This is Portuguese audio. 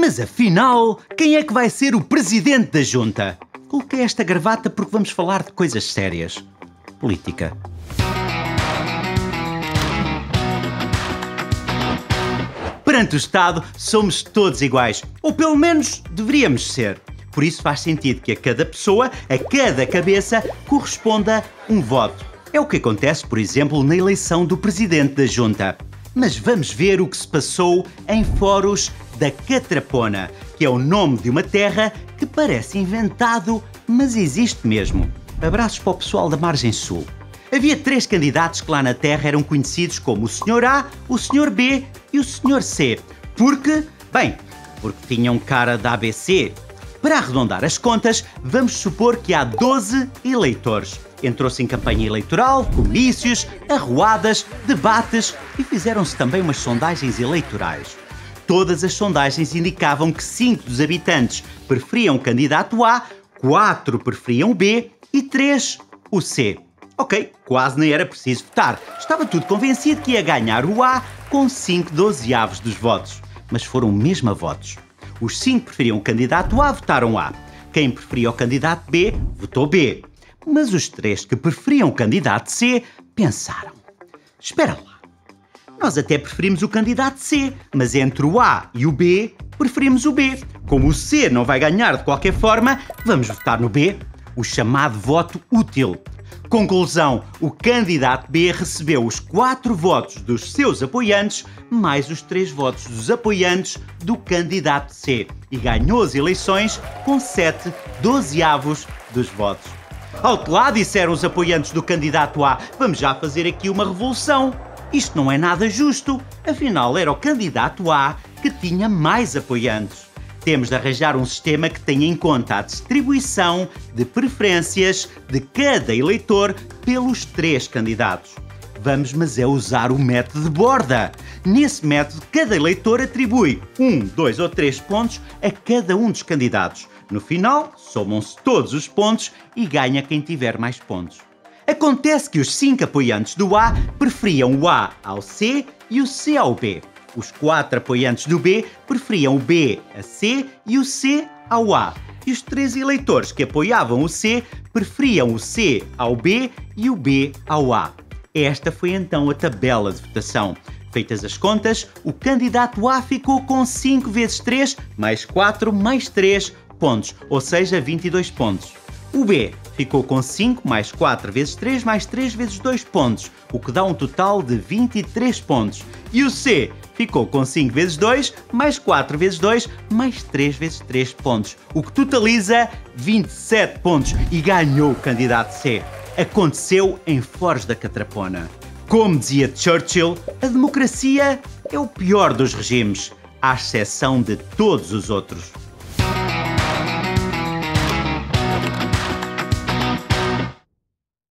Mas afinal, quem é que vai ser o presidente da junta? Coloquei esta gravata porque vamos falar de coisas sérias. Política. Perante o Estado, somos todos iguais. Ou pelo menos deveríamos ser. Por isso faz sentido que a cada pessoa, a cada cabeça, corresponda um voto. É o que acontece, por exemplo, na eleição do presidente da junta. Mas vamos ver o que se passou em Foros da Catrapona, que é o nome de uma terra que parece inventado, mas existe mesmo. Abraços para o pessoal da Margem Sul. Havia 3 candidatos que lá na terra eram conhecidos como o Sr. A, o Sr. B e o Sr. C. Porque tinham cara da ABC. Para arredondar as contas, vamos supor que há 12 eleitores. Entrou-se em campanha eleitoral, comícios, arruadas, debates e fizeram-se também umas sondagens eleitorais. Todas as sondagens indicavam que 5 dos habitantes preferiam o candidato A, 4 preferiam o B e 3 o C. Ok, quase nem era preciso votar. Estava tudo convencido que ia ganhar o A com 5/12 dos votos. Mas foram mesmo a votos. Os 5 preferiam o candidato A, votaram A. Quem preferia o candidato B, votou B. Mas os 3 que preferiam o candidato C, pensaram. Espera lá. Nós até preferimos o candidato C, mas entre o A e o B, preferimos o B. Como o C não vai ganhar de qualquer forma, vamos votar no B. O chamado voto útil. Conclusão, o candidato B recebeu os 4 votos dos seus apoiantes, mais os 3 votos dos apoiantes do candidato C, e ganhou as eleições com 7/12 dos votos. Ao que lá disseram os apoiantes do candidato A, vamos já fazer aqui uma revolução. Isto não é nada justo, afinal era o candidato A que tinha mais apoiantes. Temos de arranjar um sistema que tenha em conta a distribuição de preferências de cada eleitor pelos 3 candidatos. Vamos, mas é usar o método de borda. Nesse método, cada eleitor atribui 1, 2 ou 3 pontos a cada um dos candidatos. No final, somam-se todos os pontos e ganha quem tiver mais pontos. Acontece que os 5 apoiantes do A preferiam o A ao C e o C ao B. Os 4 apoiantes do B preferiam o B a C e o C ao A. E os 3 eleitores que apoiavam o C preferiam o C ao B e o B ao A. Esta foi então a tabela de votação. Feitas as contas, o candidato A ficou com 5 vezes 3, mais 4, mais 3 pontos, ou seja, 22 pontos. O B ficou com 5 mais 4 vezes 3 mais 3 vezes 2 pontos, o que dá um total de 23 pontos. E o C ficou com 5 vezes 2 mais 4 vezes 2 mais 3 vezes 3 pontos, o que totaliza 27 pontos e ganhou o candidato C. Aconteceu em Foros da Catrapona. Como dizia Churchill, a democracia é o pior dos regimes, à exceção de todos os outros.